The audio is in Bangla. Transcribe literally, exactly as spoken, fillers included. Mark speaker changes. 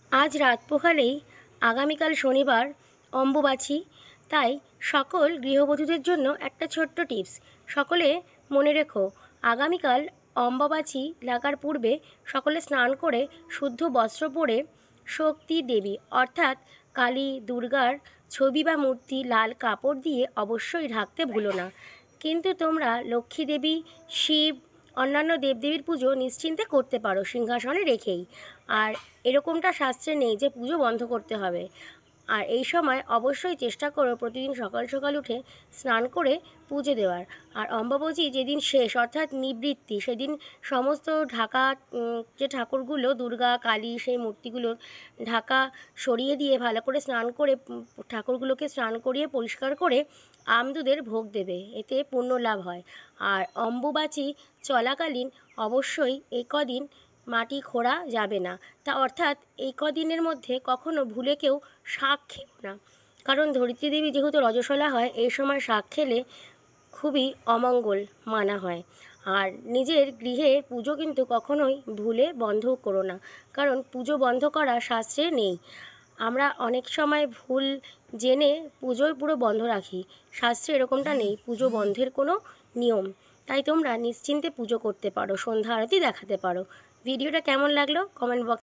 Speaker 1: আজ রাত পোহালেই আগামীকাল শনিবার অম্বুবাচী। তাই সকল গৃহবধূদের জন্য একটা ছোট্ট টিপস। সকলে মনে রেখো, আগামীকাল অম্বুবাচী লাগার পূর্বে সকলে স্নান করে শুদ্ধ বস্ত্র পরে শক্তি দেবী অর্থাৎ কালী দুর্গার ছবি বা মূর্তি লাল কাপড় দিয়ে অবশ্যই ঢাকতে ভুলো না। কিন্তু তোমরা লক্ষ্মী দেবী, শিব, অন্যান্য দেবদেবীর পুজো নিশ্চিন্তে করতে পারো সিংহাসনে রেখেই। আর এরকমটা শাস্ত্রে নেই যে পুজো বন্ধ করতে হবে। আর এই সময় অবশ্যই চেষ্টা করো প্রতিদিন সকাল সকাল উঠে স্নান করে পুজো দেওয়ার। আর অম্বাবচী যেদিন শেষ অর্থাৎ নিবৃত্তি, সেদিন সমস্ত ঢাকা যে ঠাকুরগুলো দুর্গা কালী সেই মূর্তিগুলোর ঢাকা সরিয়ে দিয়ে ভালো করে স্নান করে ঠাকুরগুলোকে স্নান করিয়ে পরিষ্কার করে আমদুদের ভোগ দেবে, এতে পুণ্য লাভ হয়। আর অম্বুবাচী চলাকালীন অবশ্যই এই কদিন মাটি খোঁড়া যাবে না। তা অর্থাৎ এই কদিনের মধ্যে কখনো ভুলে কেউ শাক খেও না, কারণ ধরিত্রী দেবী যেহেতু রজস্বলা হয়, এই সময় শাক খেলে খুবই অমঙ্গল মানা হয়। আর নিজের গৃহে পুজো কিন্তু কখনোই ভুলে বন্ধ করো না, কারণ পুজো বন্ধ করা শাস্ত্রে নেই। আমরা অনেক সময় ভুল জেনে পুজোই পুরো বন্ধ রাখি, শাস্ত্রে এরকমটা নেই, পুজো বন্ধের কোনো নিয়ম। তাই তোমরা নিশ্চিন্তে পুজো করতে পারো, সন্ধ্যা আরতি দেখাতে পারো। ভিডিওটা কেমন লাগলো কমেন্ট বক্স